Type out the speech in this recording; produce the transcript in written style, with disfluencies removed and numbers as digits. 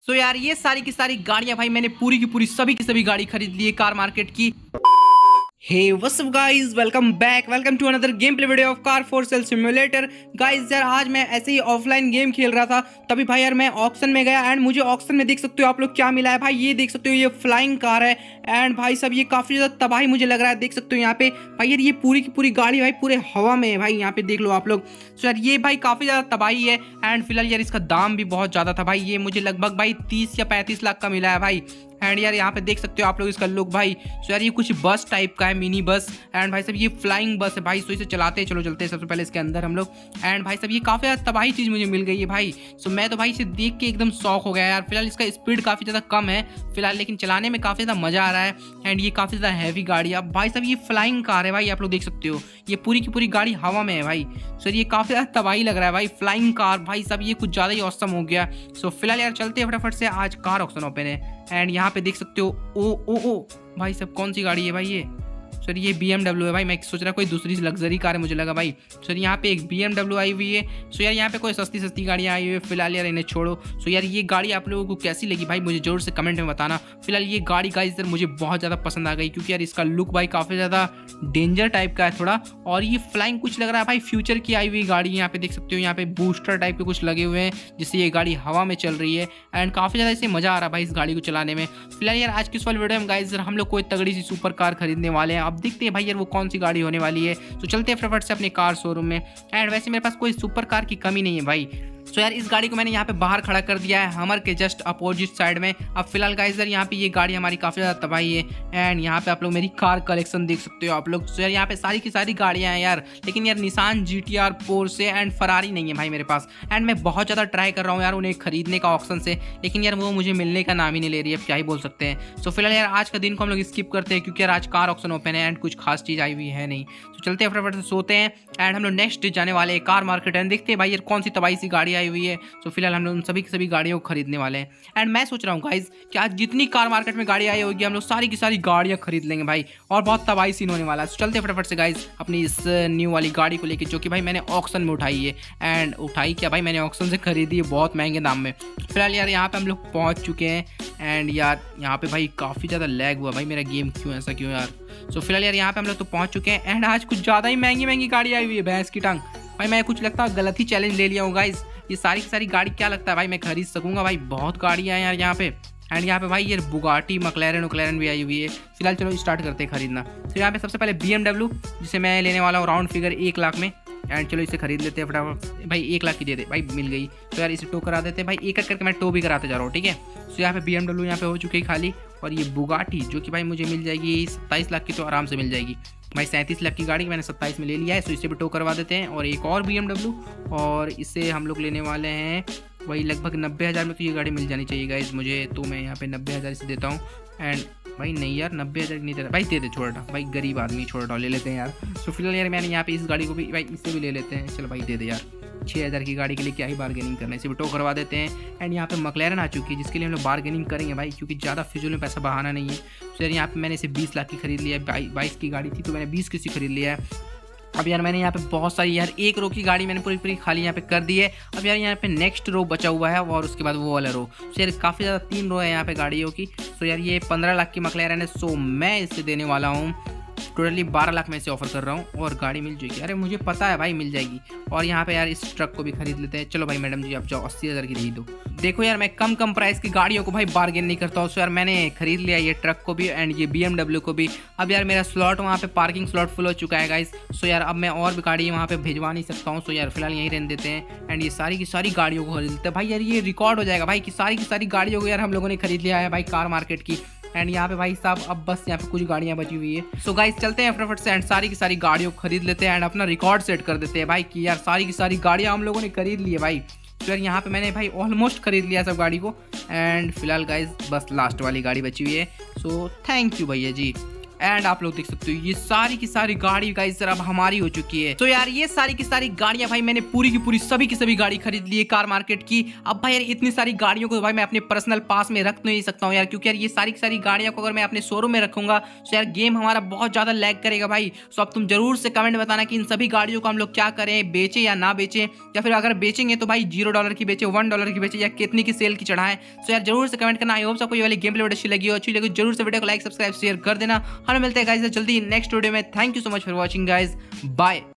सो यार ये सारी की सारी गाड़ियां भाई मैंने पूरी की पूरी सभी की सभी गाड़ी खरीद ली है कार मार्केट की। Hey what's up guys, welcome back, welcome to another game play video of car for sale simulator. Guys यार आज मैं ऐसे ही ऑफलाइन गेम खेल रहा था, तभी भाई यार मैं ऑक्शन में गया एंड मुझे ऑक्शन में देख सकते हो आप लोग क्या मिला है भाई। ये देख सकते हो ये फ्लाइंग कार है एंड भाई सब ये काफ़ी ज़्यादा तबाही मुझे लग रहा है। देख सकते हो यहाँ पे भाई यार ये पूरी की पूरी गाड़ी भाई पूरे हवा में है भाई, यहाँ पे देख लो आप लोग। सो यार ये भाई काफ़ी ज़्यादा तबाही है एंड फिलहाल यार इसका दाम भी बहुत ज़्यादा था भाई। ये मुझे लगभग भाई 30 या 35 लाख का मिला है भाई। एंड यार यहाँ पे देख सकते हो आप लोग इसका लुक भाई। सो यार ये कुछ बस टाइप का है, मिनी बस। एंड भाई सब ये फ्लाइंग बस है भाई। सो इसे चलाते चलो चलते हैं सबसे पहले इसके अंदर हम लोग। एंड भाई सब ये काफ़ी ज़्यादा तबाही चीज़ मुझे मिल गई है भाई। सो मैं तो भाई इसे देख के एकदम शौक हो गया यार। फिलहाल इसका स्पीड काफ़ी ज़्यादा कम है फिलहाल, लेकिन चलाने में काफ़ी ज़्यादा मज़ा आ रहा है। एंड ये काफ़ी ज़्यादा हैवी गाड़ी है। अब भाई सब ये फ्लाइंग कार है भाई, आप लोग देख सकते हो ये पूरी की पूरी गाड़ी हवा में है भाई। सो ये काफ़ी ज़्यादा तबाही लग रहा है भाई, फ्लाइंग कार भाई सब ये कुछ ज़्यादा ही औसम हो गया। सो फिलहाल यार चलते हैं फटाफट से, आज कार ऑक्शन ओपन है। एंड यहाँ पे देख सकते हो ओ भाई सब कौन सी गाड़ी है भाई ये। सर ये BMW है भाई, मैं सोच रहा कोई दूसरी लग्जरी कार है मुझे लगा भाई। सर यहाँ पे एक BMW आई हुई है। सो यार यहाँ पे कोई सस्ती सस्ती गाड़ियाँ आई हुई है फिलहाल यार, इन्हें छोड़ो। सो यार ये गाड़ी आप लोगों को कैसी लगी भाई मुझे जरूर से कमेंट में बताना। फिलहाल ये गाड़ी गाइस सर मुझे बहुत ज़्यादा पसंद आ गई, क्योंकि यार इसका लुक भाई काफ़ी ज़्यादा डेंजर टाइप का है थोड़ा, और ये फ्लाइंग कुछ लग रहा है भाई, फ्यूचर की आई हुई गाड़ी। यहाँ पे देख सकते हो यहाँ पे बूस्टर टाइप के कुछ लगे हुए हैं जिससे ये गाड़ी हवा में चल रही है। एंड काफ़ी ज़्यादा इसे मज़ा आ रहा है भाई इस गाड़ी को चलाने में। फिलहाल यार आज की इस वाली वीडियो में गाइस हम लोग कोई तगड़ी सी सुपर कार खरीदने वाले हैं। अब देखते हैं भाई यार वो कौन सी गाड़ी होने वाली है। तो चलते हैं फटाफट से अपने कार शोरूम में। एंड वैसे मेरे पास कोई सुपर कार की कमी नहीं है भाई। सो यार इस गाड़ी को मैंने यहाँ पे बाहर खड़ा कर दिया है हमर के जस्ट अपोजिट साइड में। अब फिलहाल गाइस यार यहाँ पे ये गाड़ी हमारी काफ़ी ज़्यादा तबाही है। एंड यहाँ पे आप लोग मेरी कार कलेक्शन देख सकते हो आप लोग। सो यार यहाँ पे सारी की सारी गाड़ियाँ हैं यार, लेकिन यार Nissan GTR, Porsche and Ferrari नहीं है भाई मेरे पास। एंड मैं बहुत ज़्यादा ट्राई कर रहा हूँ यार उन्हें खरीदने का ऑक्शन से, लेकिन यार वो मुझे मिलने का नाम ही नहीं ले रही है, अब क्या ही बोल सकते हैं। सो फिलहाल यार आज का दिन को हम लोग स्किप करते हैं, क्योंकि यार आज कार ऑक्शन ओपन है एंड कुछ खास चीज़ आई हुई है नहीं। तो चलते हैं फटाफट से सोते हैं एंड हम लोग नेक्स्ट डे जाने वाले हैं कार मार्केट एंड देखते हैं भाई यार कौन सी तबाही सी गाड़ी आई हुई है। तो फिलहाल हम लोग उन सभी की सभी गाड़ियों को खरीदने वाले हैं। एंड मैं सोच रहा हूँ गाइज कि आज जितनी कार मार्केट में गाड़ी आई होगी हम लोग सारी की सारी गाड़ियाँ खरीद लेंगे भाई, और बहुत तबाही सीन होने वाला है। तो चलते फटाफट से गाइज अपनी इस न्यू वाली गाड़ी को लेके, जो कि भाई मैंने ऑक्शन में उठाई है। एंड उठाई क्या भाई, मैंने ऑक्शन से खरीदी है बहुत महंगे दाम में। फिलहाल यार यहाँ पे हम लोग पहुँच चुके हैं। एंड यार यहाँ पे भाई काफ़ी ज़्यादा लैग हुआ भाई मेरा गेम, क्यों ऐसा क्यों यार। सो फिलहाल यार यहाँ पे हम लोग तो पहुँच चुके हैं। एंड आज कुछ ज़्यादा ही महंगी महंगी गाड़ी आई हुई है, भैंस की टांग भाई। मैं कुछ लगता है गलत ही चैलेंज ले लिया हूँ गाइज। ये सारी की सारी गाड़ी क्या लगता है भाई मैं खरीद सकूंगा भाई, बहुत गाड़ियाँ हैं यार यहाँ पे। एंड यहाँ पे भाई ये बुगाटी मैक्लेरन भी आई हुई है। फिलहाल चलो स्टार्ट करते हैं खरीदना। तो यहाँ पे सबसे पहले BMW, जिसे मैं लेने वाला हूँ राउंड फिगर 1 लाख में। एंड चलो इसे खरीद लेते हैं फटाफट भाई, 1 लाख की दे दे भाई, मिल गई। तो यार इसे टो करा देते हैं भाई, एक एक करके मैं टो भी कराते जा रहा हूँ, ठीक है। तो यहाँ पे BMW यहाँ पे हो चुकी है खाली, और ये बुगाटी जो कि भाई मुझे मिल जाएगी 27 लाख की, तो आराम से मिल जाएगी भाई। 37 लाख की गाड़ी मैंने 27 में ले लिया है। सो इसे भी टो करवा देते हैं। और एक और BMW, और इसे हम लोग लेने वाले हैं वही लगभग 90,000 में। तो ये गाड़ी मिल जानी चाहिए गाइज मुझे, तो मैं यहाँ पे 90,000 इसे देता हूँ। एंड भाई नहीं यार 90,000 नहीं दे रहा भाई, दे दे छोटा भाई, गरीब आदमी छोटा ले लेते हैं यार। तो फिलहाल यार मैंने यहाँ पे इस गाड़ी को भी भाई इससे भी ले लेते हैं। चलो भाई दे दे यार, 6,000 की गाड़ी के लिए क्या ही बार्गेनिंग करना है, इसे भी टो करवा देते हैं। एंड यहाँ पे मैक्लेरन आ चुकी है, जिसके लिए हम लोग बार्गेनिंग करेंगे भाई, क्योंकि ज़्यादा फिजूल में पैसा बहाना नहीं है। तो यार यहाँ पे मैंने इसे 20 लाख की खरीद लिया है। 22 की गाड़ी थी तो मैंने 20 की सी खरीद लिया है। अब यार मैंने यहाँ पे बहुत सारी यार एक रो की गाड़ी मैंने पूरी पूरी खाली यहाँ पे कर दी है। अब यार यहाँ पे नेक्स्ट रो बचा हुआ है, और उसके बाद वो वाला रो। सो यार काफ़ी ज़्यादा 3 रो है यहाँ पे गाड़ियों की। सो यार ये 15 लाख की मैक्लेरन है। सो मैं इसे देने वाला हूँ टोटली 12 लाख में इसे ऑफर कर रहा हूँ, और गाड़ी मिल जाएगी। अरे मुझे पता है भाई मिल जाएगी। और यहाँ पे यार इस ट्रक को भी खरीद लेते हैं। चलो भाई मैडम जी आप जाओ, 80,000 की दे दो। देखो यार मैं कम प्राइस की गाड़ियों को भाई बार्गेन नहीं करता हूँ। सो यार मैंने खरीद लिया ये ट्रक को भी एंड ये BMW को भी। अब यार मेरा स्लॉट वहाँ पे पार्किंग स्लॉट फुल हो चुका है गाइस। सो यार अब मैं और भी गाड़ी वहाँ पे भिजवा नहीं सकता हूँ। सो यार फिलहाल यहीं रहने देते हैं। एंड ये सारी की सारी गाड़ियों को खरीद लेते हैं भाई। यार ये रिकॉर्ड हो जाएगा भाई कि सारी की सारी गाड़ियों को यार हम लोगों ने खरीद लिया है भाई कार मार्केट की। एंड यहाँ पे भाई साहब अब बस यहाँ पे कुछ गाड़ियाँ बची हुई है। सो गाइस चलते हैं फटाफट से एंड सारी की सारी गाड़ियों को खरीद लेते हैं एंड अपना रिकॉर्ड सेट कर देते हैं भाई कि यार सारी की सारी गाड़ियाँ हम लोगों ने खरीद ली है भाई। तो यार यहाँ पे मैंने भाई ऑलमोस्ट खरीद लिया सब गाड़ी को। एंड फिलहाल गाइस बस लास्ट वाली गाड़ी बची हुई है। सो थैंक यू भैया जी। एंड आप लोग देख सकते हो ये सारी की सारी गाड़ी गाइस अब हमारी हो चुकी है। तो यार ये सारी की सारी गाड़ियां भाई मैंने पूरी की पूरी सभी की सभी गाड़ी खरीद ली है कार मार्केट की। अब भाई यार इतनी सारी गाड़ियों को भाई मैं अपने पर्सनल पास में रख नहीं सकता हूँ यार, क्योंकि यार ये सारी की सारी गाड़ियों को अगर मैं अपने शोरूम में रखूंगा तो यार गेम हमारा बहुत ज्यादा लैग करेगा भाई। सो अब तुम जरूर से कमेंट बताना कि इन सभी गाड़ियों को हम लोग क्या करें, बेचे या ना बेचे, या फिर अगर बेचेंगे तो भाई $0 की बेचे, $1 की बेचे, या कितनी की सेल की चढ़ाएं। सो यार जरूर से कमेंट करना। आई होप सबको ये वाली गेम प्ले वीडियो अच्छी लगी जरूर से वीडियो को लाइक सब्सक्राइब शेयर कर देना। हम मिलते हैं गाइस जल्दी नेक्स्ट वीडियो में। Thank you so much for watching guys, bye.